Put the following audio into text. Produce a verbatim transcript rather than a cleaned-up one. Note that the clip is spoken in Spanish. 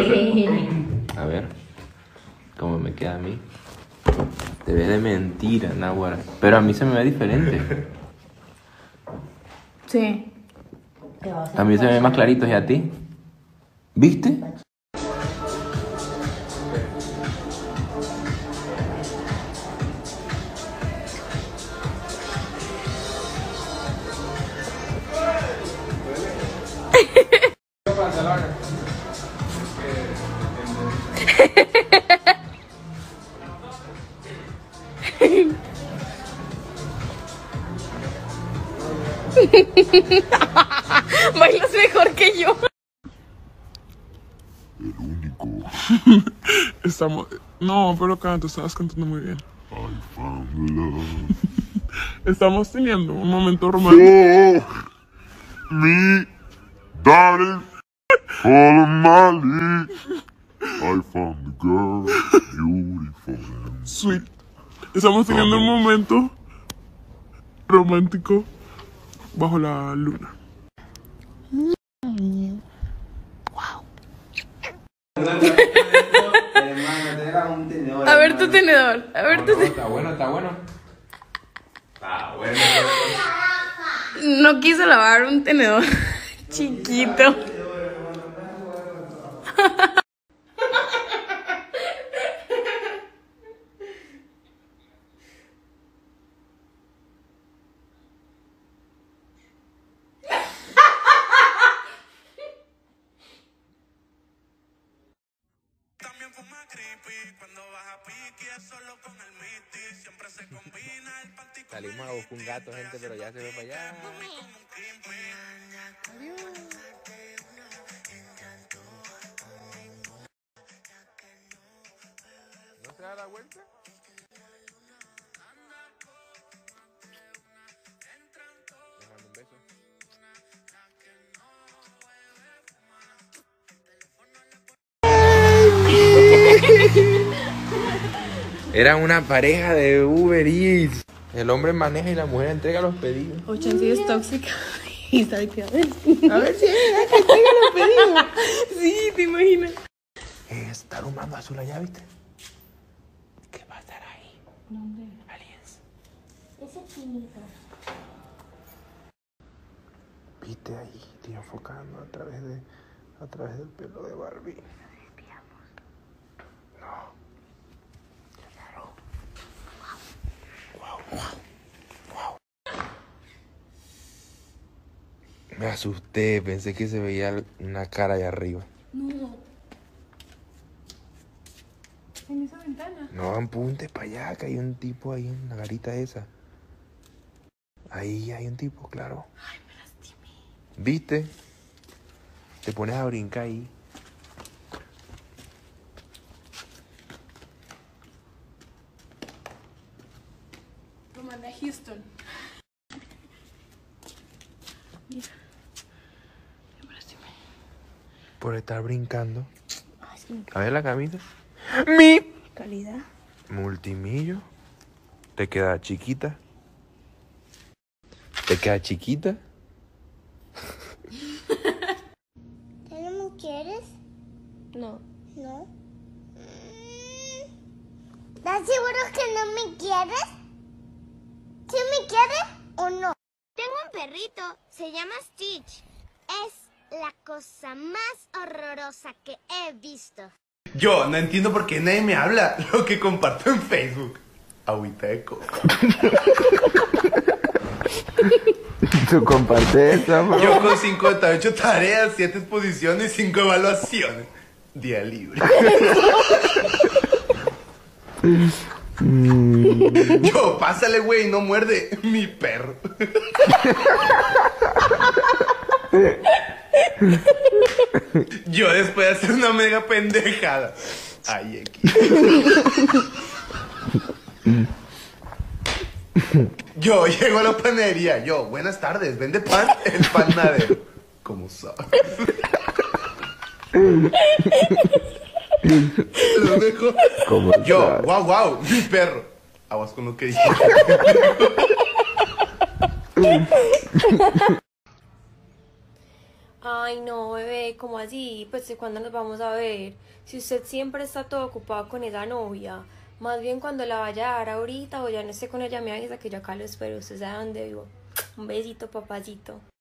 A ver, ¿cómo me queda a mí? Te ve de mentira, Nahuara. Pero a mí se me ve diferente. Sí. A mí se me ve más clarito, ¿y a ti? ¿Viste? Bailas mejor que yo. El único. Estamos... No, pero canto, estabas cantando muy bien. I found love. Estamos teniendo un momento romántico. Oh, me, darling, follow my lead. I found the girl, beautiful and Sweet. Estamos teniendo un momento romántico bajo la luna. A ver tu tenedor. A ver tu tenedor. Está bueno, está bueno. Está bueno. No quiso lavar un tenedor chiquito. También fuma creepy cuando baja piqui, es solo con el miti, siempre se combina el panty con Salimos a buscar un gato, gente, pero ya se ve para allá. ¿No se da la vuelta? Déjame un beso. Era una pareja de Uber Eats. El hombre maneja y la mujer entrega los pedidos. Ocean sí es tóxica. Y está de cuidado. A ver si es que entrega los pedidos. Sí, te imaginas. Eh, está aromando azul allá, ¿viste? ¿Qué va a estar ahí? ¿Dónde? Aliens. Ese finito. ¿Viste ahí? Estoy enfocando a través de a través del pelo de Barbie. No. Qué raro. Wow. Wow. Wow. Me asusté, pensé que se veía una cara allá arriba. No. En esa ventana. No apuntes para allá, que hay un tipo ahí en la garita esa. Ahí hay un tipo, claro. Ay, me lastimé. ¿Viste? Te pones a brincar ahí. Lo mandé a Houston. Mira. Ya me lastimé. Por estar brincando. Ay, es que me A ver la camisa. Mi calidad. multimillo. Te queda chiquita. Te queda chiquita. ¿Tú no me quieres? No. ¿No? Mm. ¿Estás seguro que no me quieres? ¿Sí me quieres o no? Tengo un perrito, se llama Stitch. Es la cosa más horrorosa que he visto. Yo no entiendo por qué nadie me habla lo que comparto en Facebook. Agüita de coco. Tú compartes esa, bro. Yo con cincuenta y ocho tareas, siete exposiciones, cinco evaluaciones. Día libre. Yo, pásale, güey, no muerde. Mi perro. Yo después de hacer una mega pendejada. Ay, aquí. Yo llego a la panadería. Yo, buenas tardes, ¿vende pan? El panadero. ¿Cómo sabes? Lo dejo. ¿Cómo Yo, sabes? wow, wow, mi perro. Aguas con lo que dije. Ay, no, bebé, ¿cómo así? Pues, ¿de cuándo nos vamos a ver? Si usted siempre está todo ocupado con esa novia, más bien cuando la vaya a dar ahorita o ya no esté con ella, me avisa que yo acá lo espero. Usted sabe dónde vivo. Un besito, papacito.